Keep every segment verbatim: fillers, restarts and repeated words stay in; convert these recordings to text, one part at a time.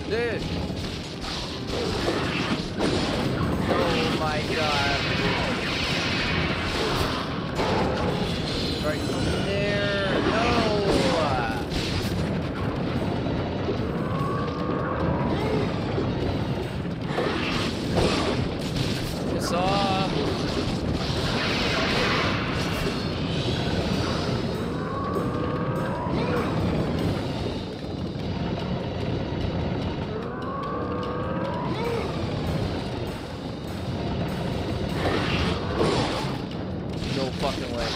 Dude. Oh my god. Right there. No. Piss off. No fucking way.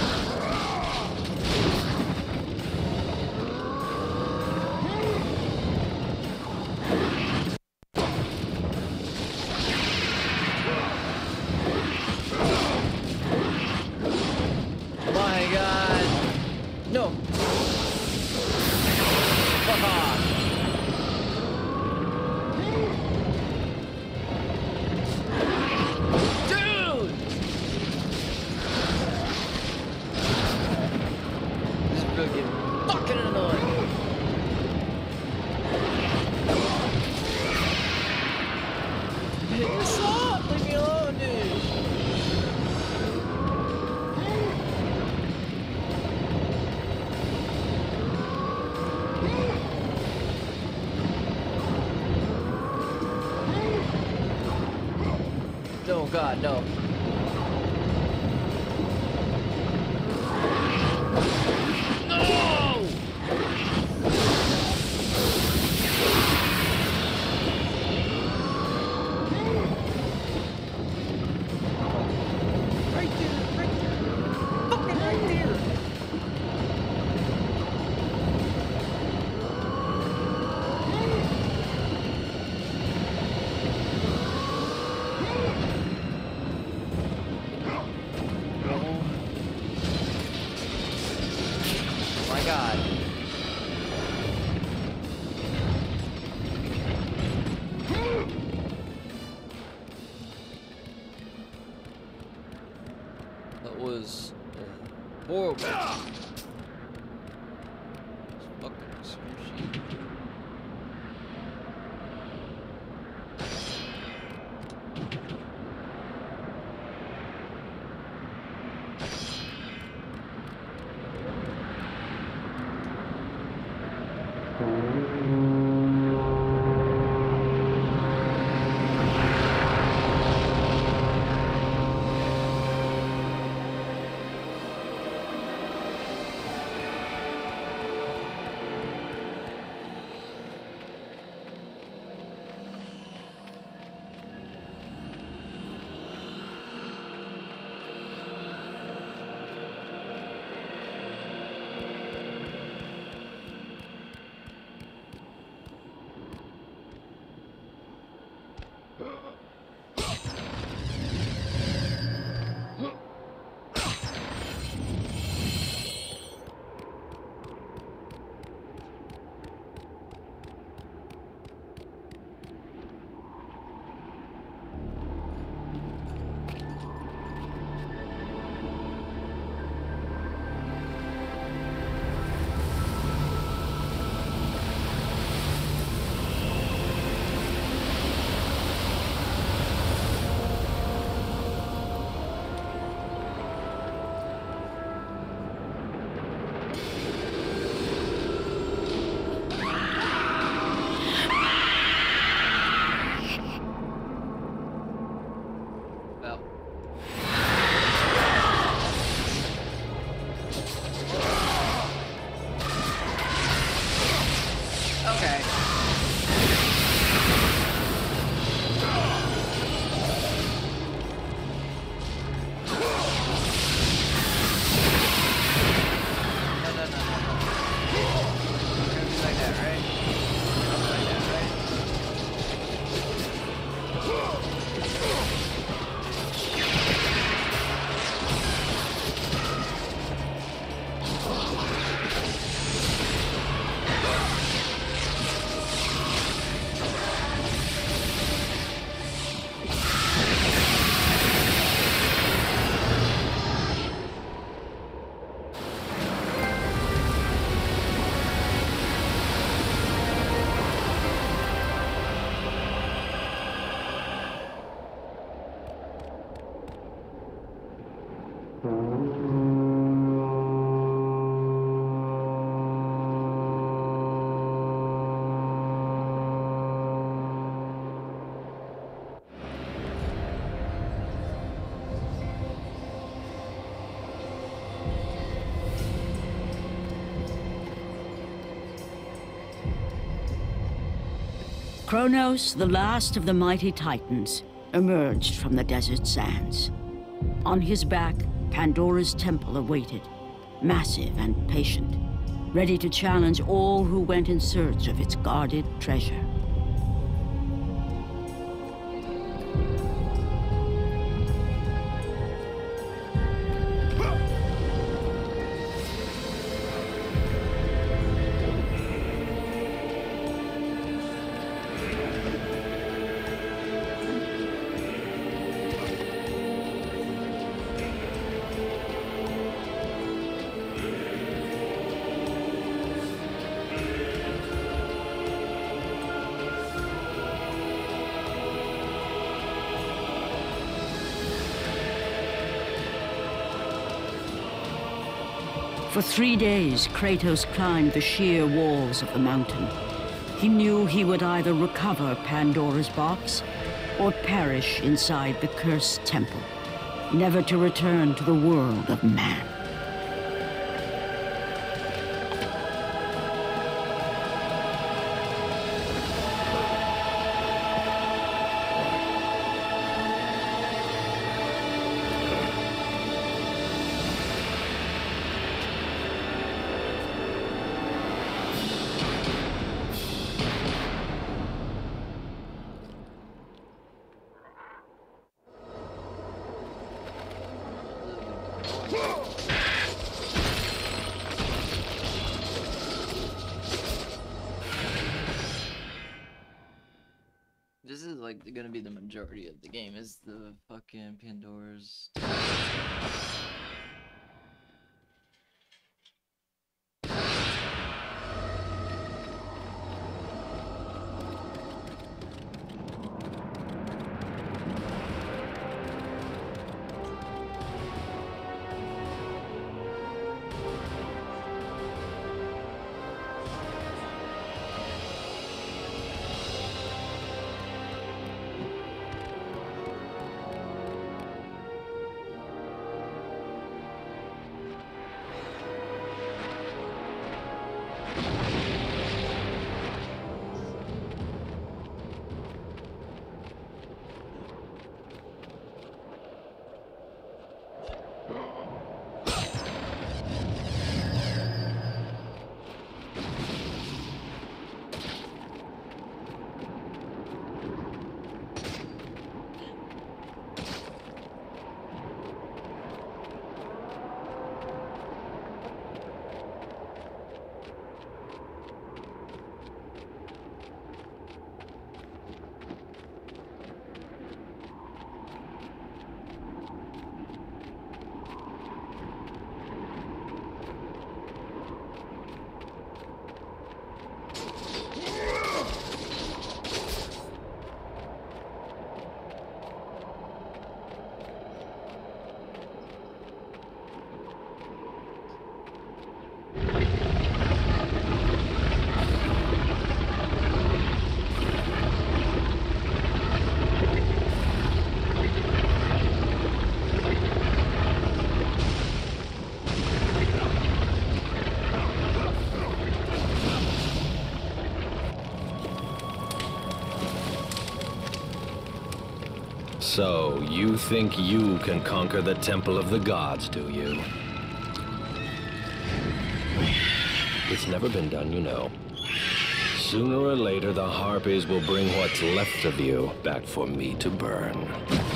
My god. No. Fuck off. Dude! This is really getting fucking annoying. Stop! Leave me alone, dude. Oh god, no. No! Right there, right there. Fucking right there. My god. That was horrible. This fucking sushi. Kronos, the last of the mighty Titans, emerged from the desert sands. On his back, Pandora's temple awaited, massive and patient, ready to challenge all who went in search of its guarded treasure. For three days, Kratos climbed the sheer walls of the mountain. He knew he would either recover Pandora's box or perish inside the cursed temple, never to return to the world of man. This is like gonna be the majority of the game, is the fucking Pandora's. So, you think you can conquer the Temple of the Gods, do you? It's never been done, you know. Sooner or later, the Harpies will bring what's left of you back for me to burn.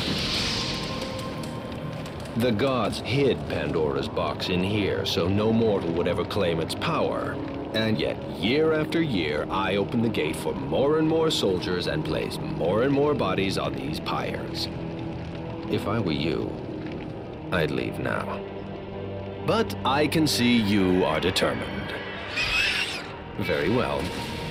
The gods hid Pandora's box in here, so no mortal would ever claim its power. And yet, year after year, I open the gate for more and more soldiers and place more and more bodies on these pyres. If I were you, I'd leave now. But I can see you are determined. Very well.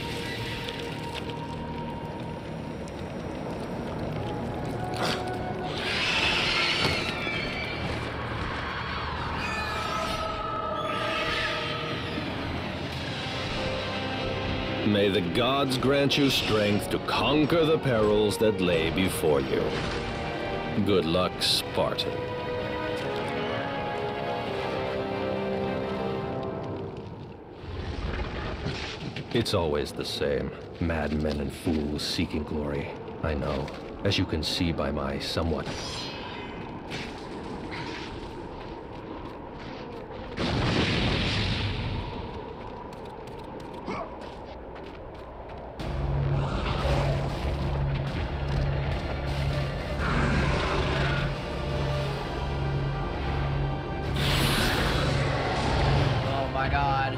May the gods grant you strength to conquer the perils that lay before you. Good luck, Spartan. It's always the same. Madmen and fools seeking glory. I know, as you can see by my somewhat... Oh my god.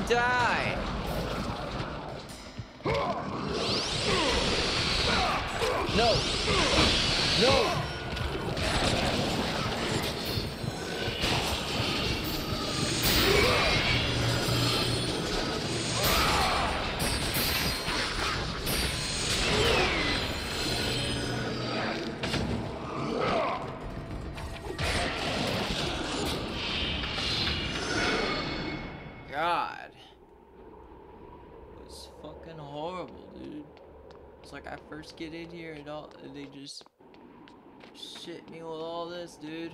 die. No. No. God. It was fucking horrible, dude. It's like I first get in here and all and they just shit me with all this, dude.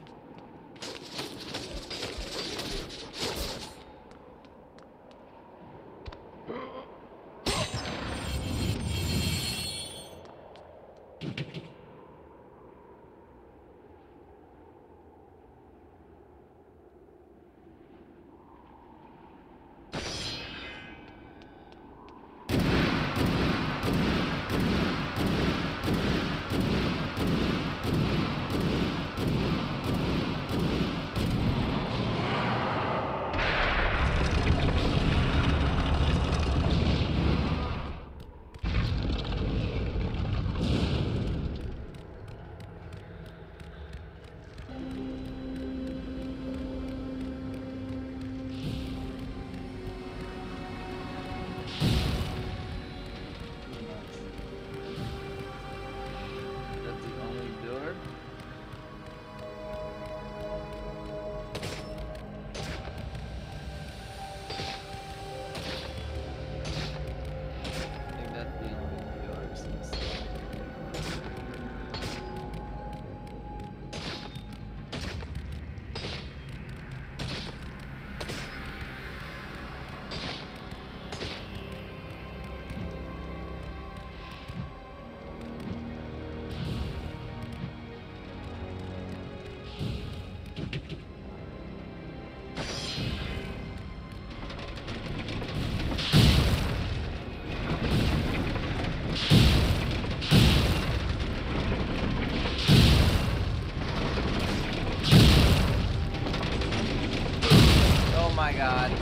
Oh my God.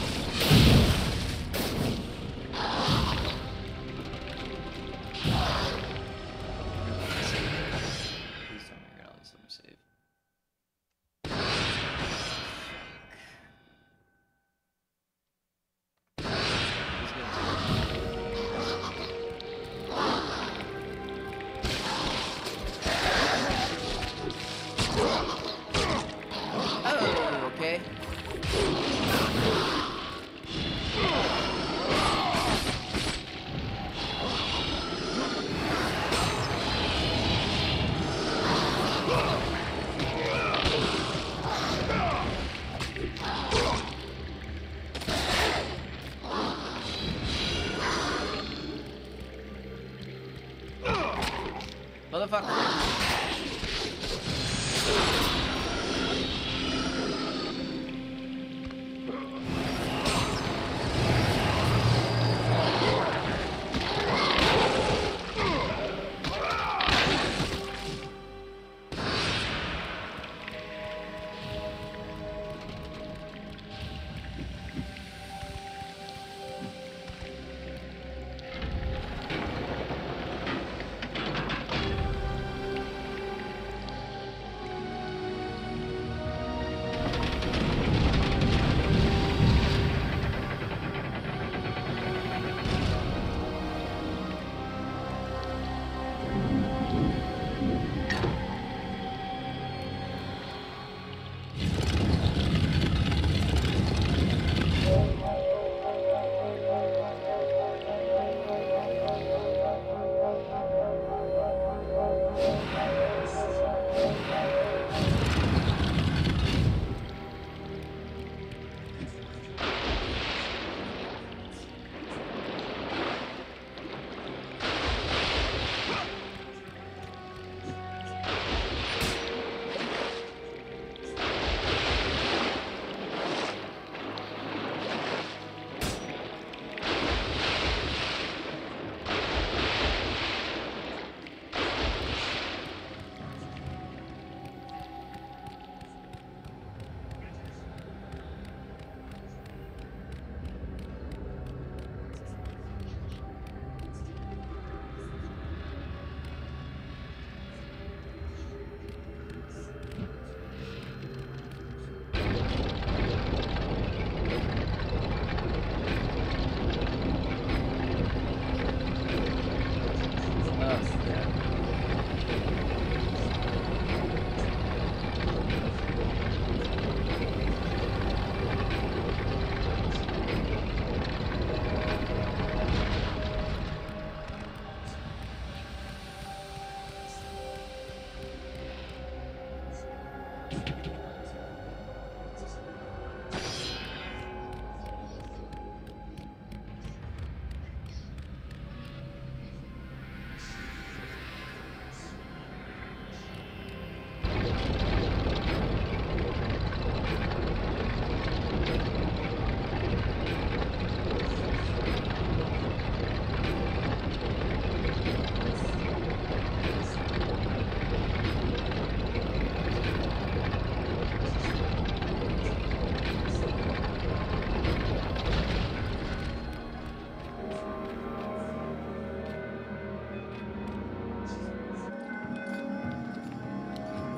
Please tell me you're gonna let me save. He's gonna Oh, okay. Motherfucker.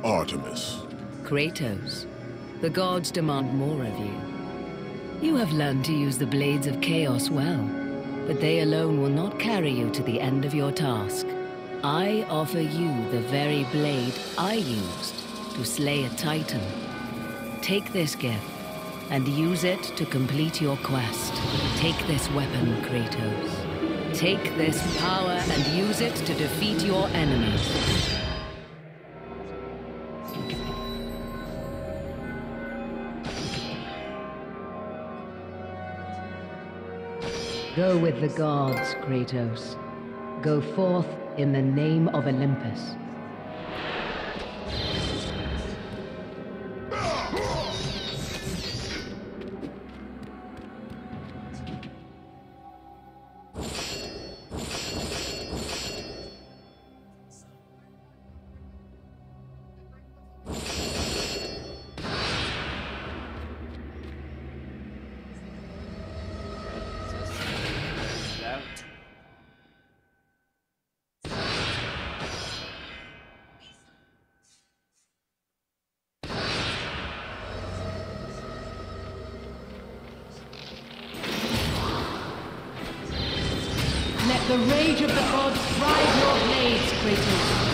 Artemis. Kratos, the gods demand more of you. You have learned to use the Blades of Chaos well, but they alone will not carry you to the end of your task. I offer you the very blade I used to slay a Titan. Take this gift, and use it to complete your quest. Take this weapon, Kratos. Take this power and use it to defeat your enemies. Go with the gods, Kratos. Go forth in the name of Olympus. Let the rage of the gods drive your blades, Kratos.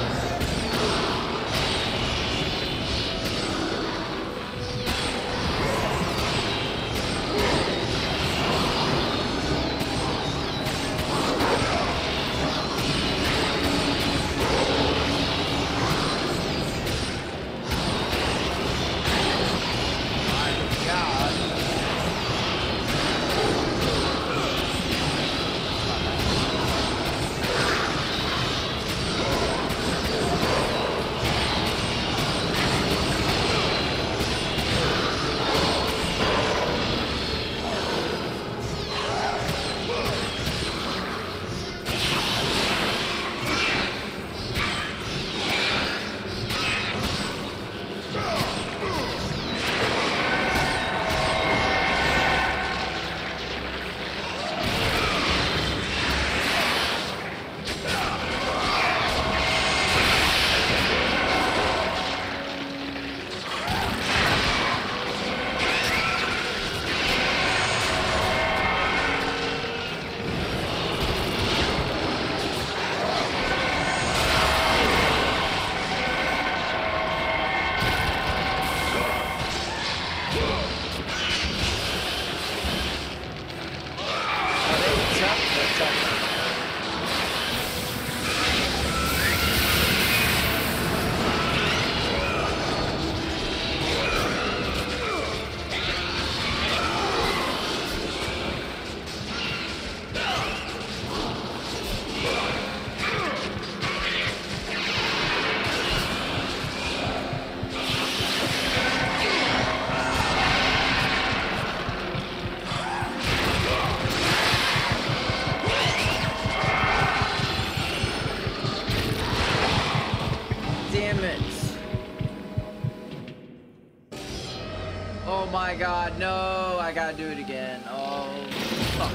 Oh my god, no, I gotta do it again. Oh, fuck.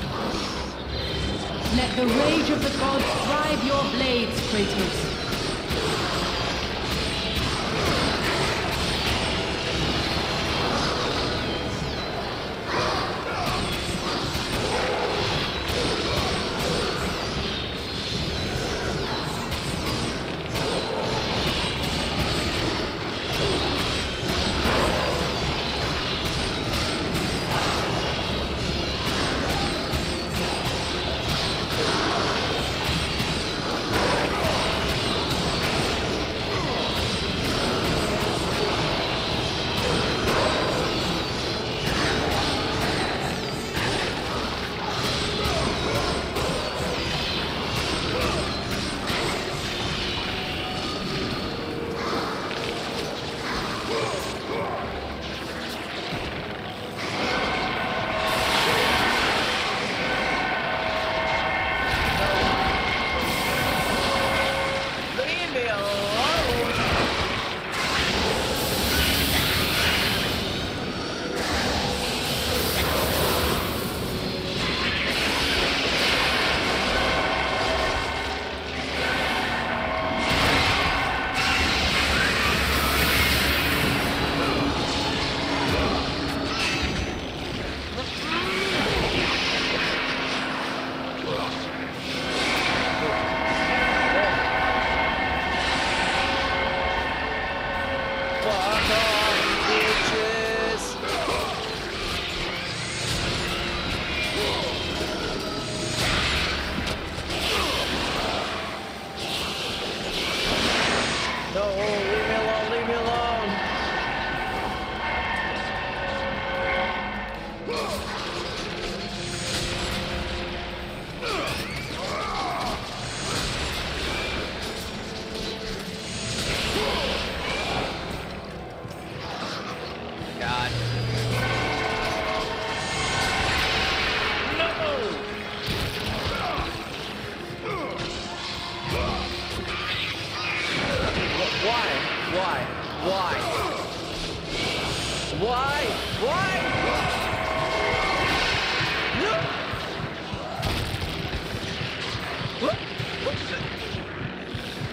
Let the rage of the gods drive your blades, Kratos.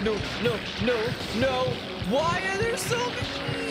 no, no, no, no. Why are there so many?